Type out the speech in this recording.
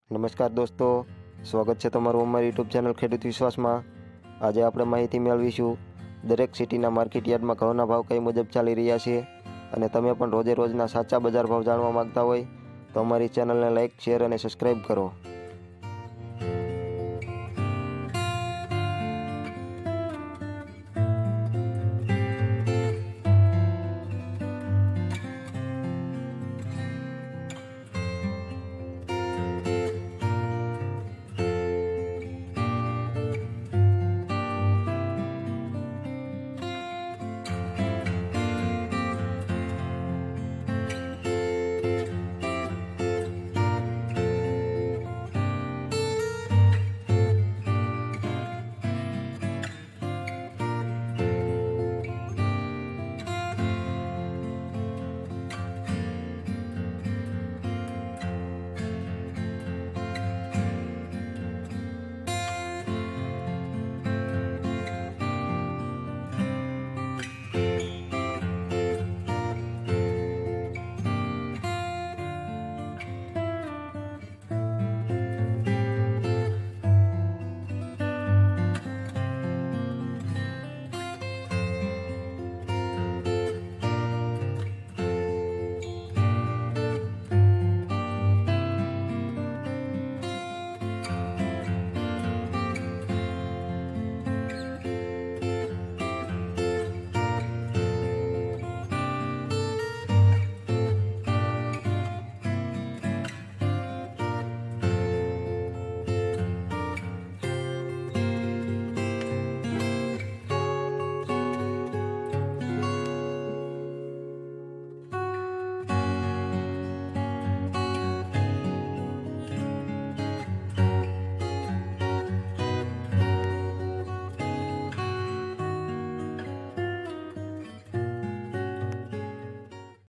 નમસ્કાર દોસ્તો, સ્વાગત છે તમારું અમારી યુટ્યુબ ચેનલ ખેડૂત વિશ્વાસમાં। આજે આપણે માહિતી મેળવીશું દરેક સિટીના માર્કેટ યાર્ડમાં ઘઉંના ભાવ કઈ મુજબ ચાલી રહ્યા છે અને તમે પણ રોજે રોજના સાચા બજાર ભાવ જાણવા માંગતા હોય તો અમારી ચેનલને લાઇક, શેર અને સબસ્ક્રાઈબ કરો।